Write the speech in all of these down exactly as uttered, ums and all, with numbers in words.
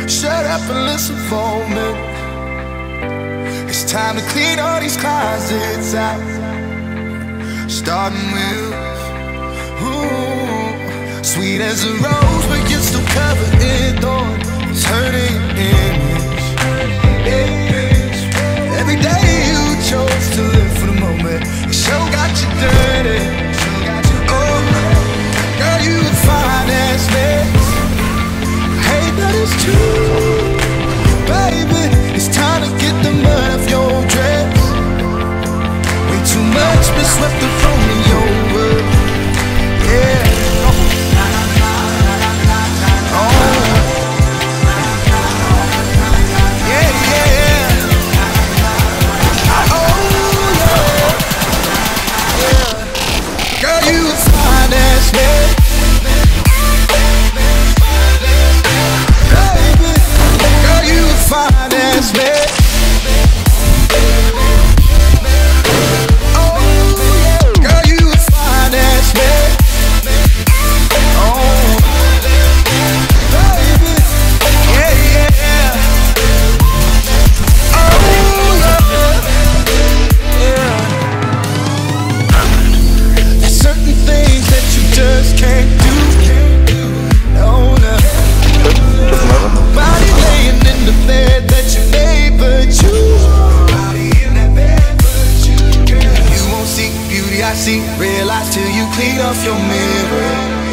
Shut up and listen for me. It's time to clean all these closets out, starting with ooh, sweet as a rose, but you're still covered in thorns. It's hurting image. Every day you chose to live for the moment. It sure got you dirty. Oh, girl, you a fine ass mess. Hey, that is true, baby. It's time to get the mud off your dress. Way too much been swept up from your world. Yeah. Realize till you clean off your mirror.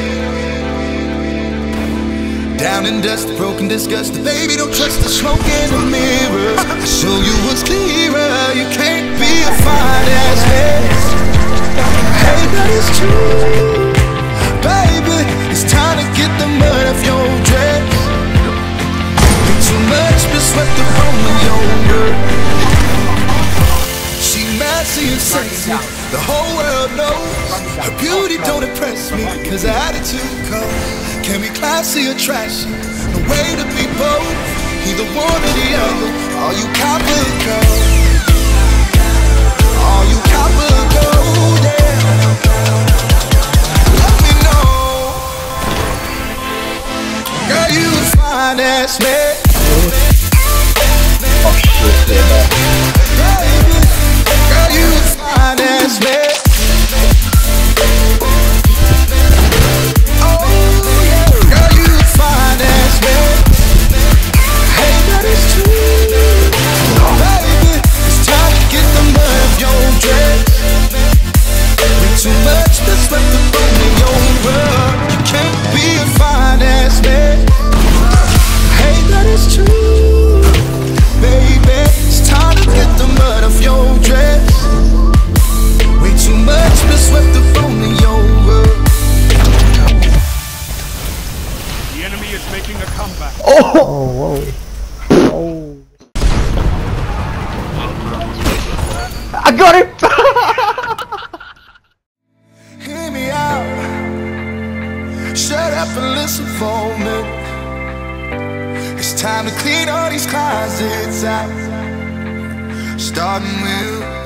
Down in dust, broken, disgusted. Baby, don't trust the smoke in the mirror. I show you what's clearer. You can't be a fine ass mess. Hey, that is true, baby. It's time to get the mud off your dress. Way too much been swept up on your work. She messy and sexy, the whole world knows. Her beauty don't impress me, cause her attitude cold. Can be classy or trashy, no way to be both. Either one or the other, all you copper gold. All you copper gold, yeah. Let me know, girl, you a fine ass man. Oh shit, yeah. Baby, girl, you a fine ass man. Too much that's left up on your world. You can't be a fine ass man. Hey, that is true, baby. It's time to get the mud off your dress. Way too much been swept up on your world. The enemy is making a comeback. Oh, oh whoa. Oh. I got it. Shut up and listen for me. It's time to clean all these closets out, starting with